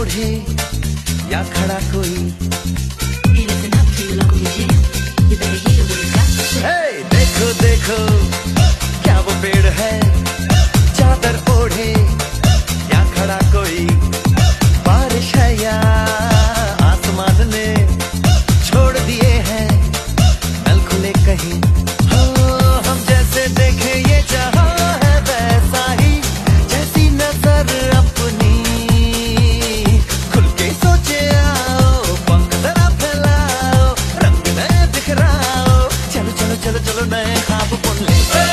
ओढ़े या खड़ा कोई। Hey, listen up to your local DJ. You better hear what it's got to say. Hey, देखो देखो क्या वो पेड़ है, चादर ओढ़े या खड़ा कोई। बारिश है या आसमान ने छोड़ दिए हैं नल खुले कहीं। हो हम जैसे देखें ये जहां है वैसा ही, जैसी नजर अपनी खुल के सोचे आओ, पंख जरा फैलाओ, रंग नए बिखराओ, चलो चलो चलो चलो नए ख्वाब बुन ले।